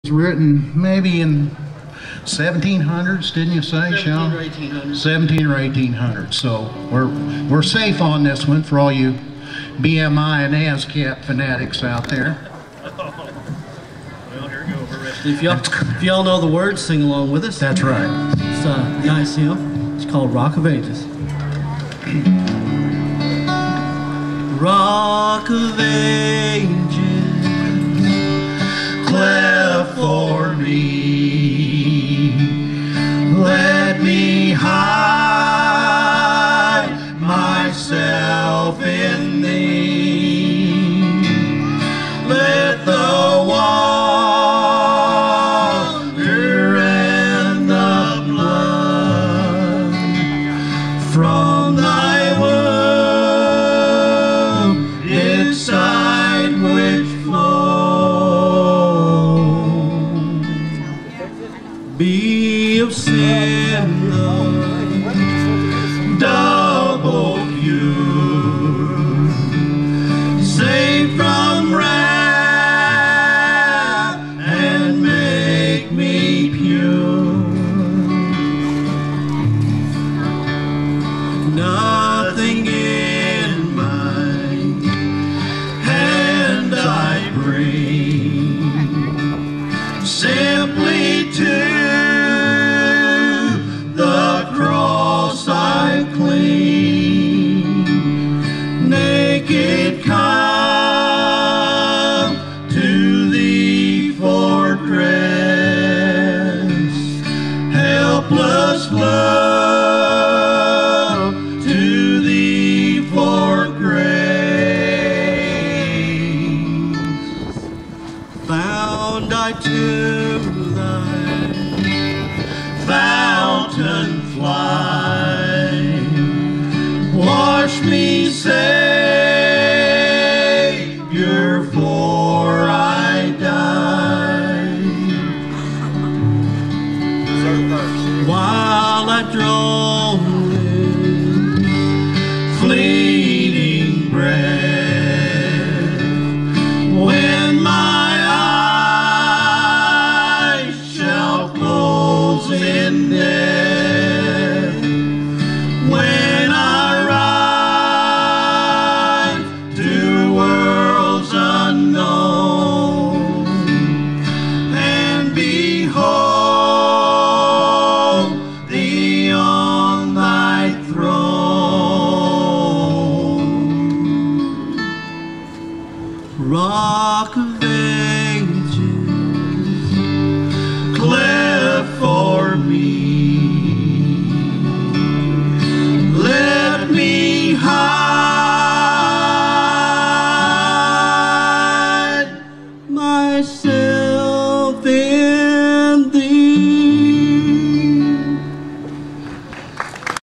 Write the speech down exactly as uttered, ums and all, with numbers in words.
Written maybe in seventeen hundreds, didn't you say, Sean? seventeen or eighteen hundreds. seventeen or eighteen hundreds. So we're we're safe on this one for all you B M I and ASCAP fanatics out there. Well, here we go. We're ready. If y'all if y'all know the words, sing along with us. That's right. It's uh, nice hymn. It's called Rock of Ages. Rock of Ages, Cleft for me, let me hide myself in thee. Let the water and the blood from thy womb inside which be of sin the double cure, save from wrath and make me pure. Nothing in my hand I bring, simply to the cross I cling, naked come to thee for grace, helpless flow to thee for grace. Bound I to thy fountain fly, wash me, Savior, for I die. While I draw